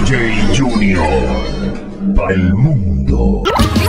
DJ Junior para el mundo.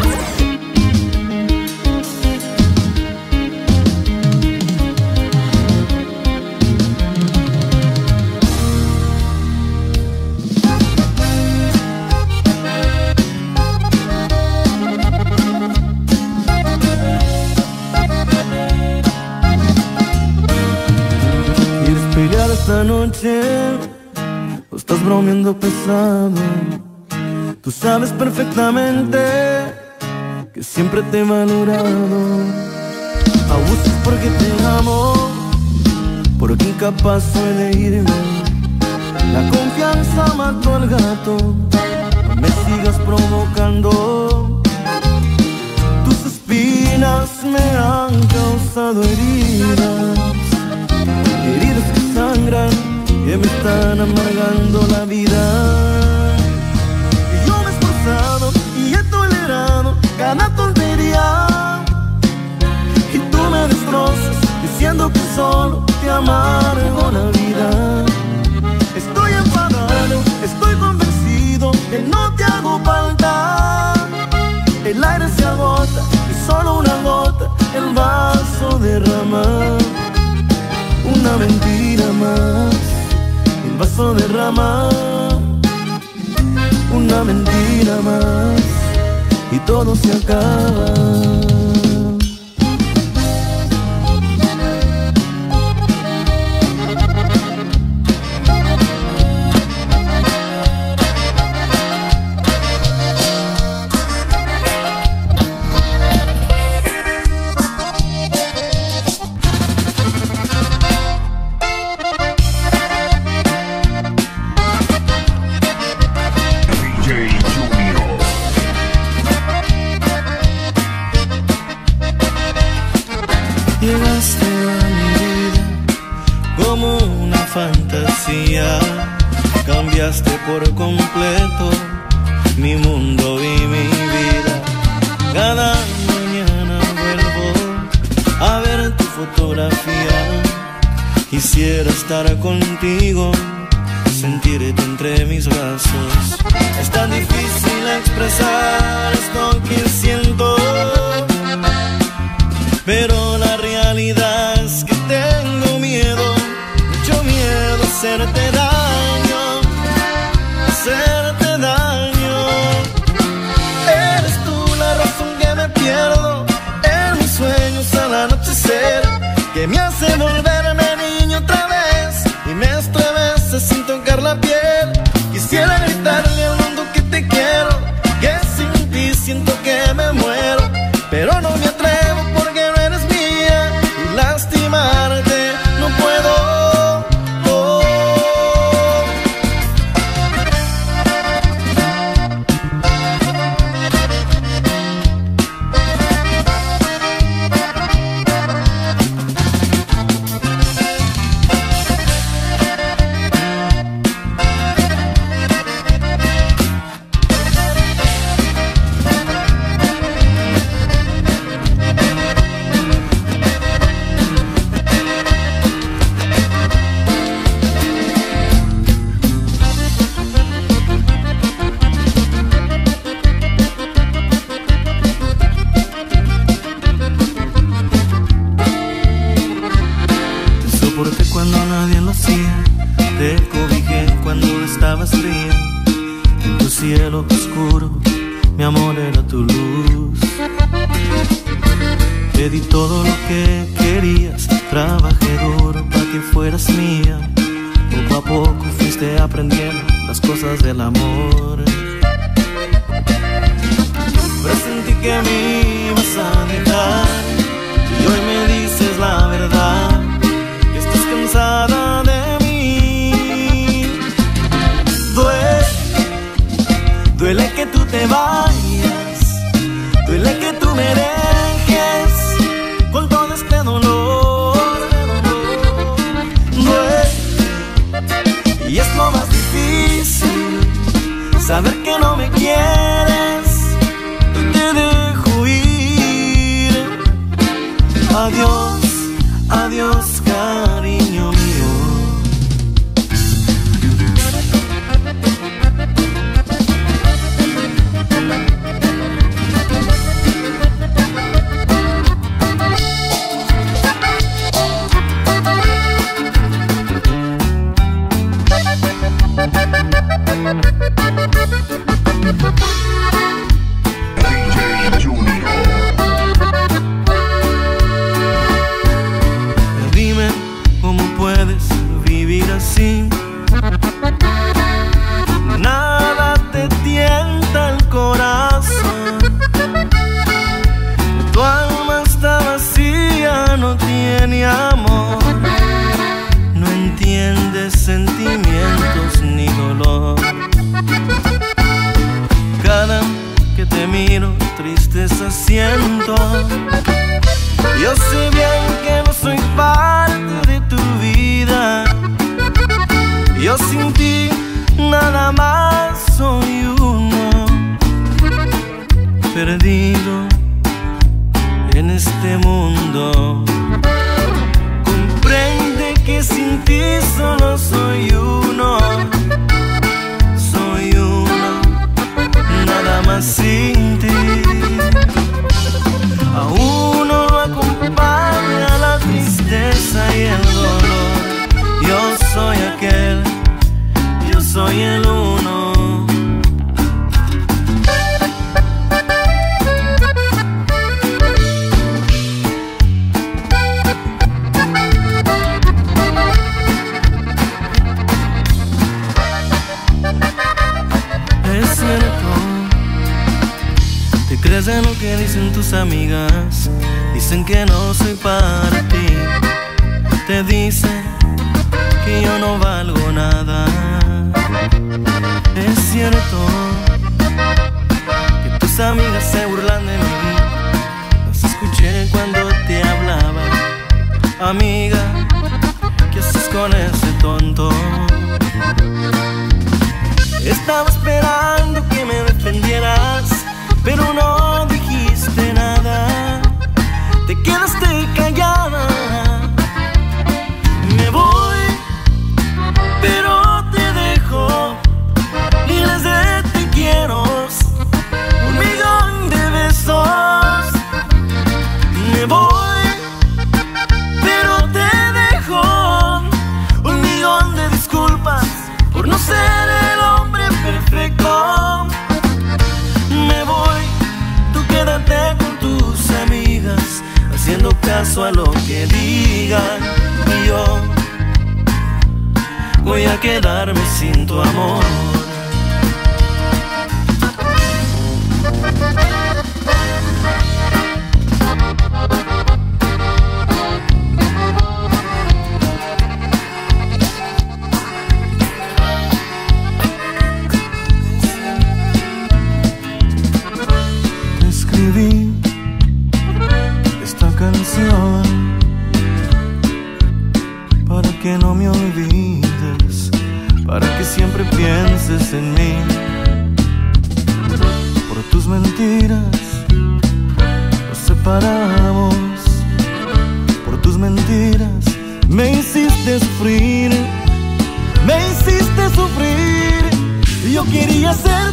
Esta noche o estás bromeando pesado. Tú sabes perfectamente que siempre te he valorado. Abusas porque te amo, porque incapaz soy de irme. La confianza mató al gato, no me sigas provocando. Tus espinas me han causado heridas, heridas que sangran, que me están amargando la vida. Y yo me he esforzado y he tolerado cada tontería, y tú me destrozas diciendo que solo te amargo la vida. Estoy enfadado, estoy convencido que no te hago falta. El aire se agota y solo una gota el vaso derrama. Una mentira más, el vaso derrama. Una mentira más y todo se acaba. Llegaste a mi vida como una fantasía, cambiaste por completo mi mundo y mi vida. Cada mañana vuelvo a ver tu fotografía. Quisiera estar contigo, sentirte entre mis brazos. Es tan difícil expresar esto que siento, pero la realidad es que tengo miedo, mucho miedo a hacerte daño, hacerte daño. Eres tú la razón que me pierdo en mis sueños al anochecer, que me hace volverme niño otra vez y me estremece sin tocar la piel. Quisiera gritarle al mundo que te quiero, que sin ti siento que me muero, pero no me atrevo porque no eres mía y lastimarte no puedo. Cuando nadie lo hacía, te cobijé cuando estabas fría. En tu cielo oscuro, mi amor era tu luz. Te di todo lo que querías, trabajé duro para que fueras mía. Poco a poco fuiste aprendiendo las cosas del amor. Presentí que me ibas a dejar y hoy me dices la verdad, cansada de mí. Duele que tú te vayas, duele que tú me dejes con todo este dolor. Duele, y es lo más difícil, saber que no me quieres y te dejo ir. Adiós, adiós, cariño mío. DJ Junior. Dime cómo puedes vivir así. Nada te tienta el corazón. Tu alma está vacía, no tiene amor. No entiendes sentimientos ni dolor. Cada que te miro, tristeza siento. Yo sé bien que no soy parte de tu vida. Yo sin ti nada más soy uno, perdido en este mundo. Comprende que sin ti solo soy uno. Soy uno, nada más sin ti. A uno lo acompaña la tristeza y el dolor. Yo soy aquel, yo soy el uno. Es cierto, te crees en lo que dicen tus amigas. Dicen que no soy para ti. Te dicen que yo no valgo nada. Es cierto que tus amigas se burlan de mí. Las escuché cuando te hablaba. Amiga, ¿qué haces con ese tonto? Estaba esperando que me defendieras, pero no dijiste nada. Te quedaste callada. Me voy, pero te dejo miles de te quiero, 1.000.000 de besos. Me voy, pero te dejo 1.000.000 de disculpas por no ser el hombre perfecto. Me voy, tú quédate con tus amigas, haciendo caso a lo que digan. Y yo voy a quedarme sin tu amor. Escribí esta canción para que no me olvides, para que siempre pienses en mí. Por tus mentiras nos separamos. Por tus mentiras me hiciste sufrir. Me hiciste sufrir. Yo quería ser